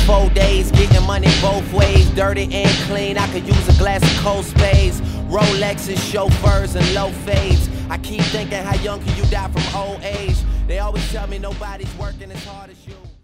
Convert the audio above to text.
4 days, getting money both ways. Dirty and clean, I could use a glass of cold spades. Rolexes, chauffeurs, and low fades. I keep thinking, how young can you die from old age? They always tell me nobody's working as hard as you.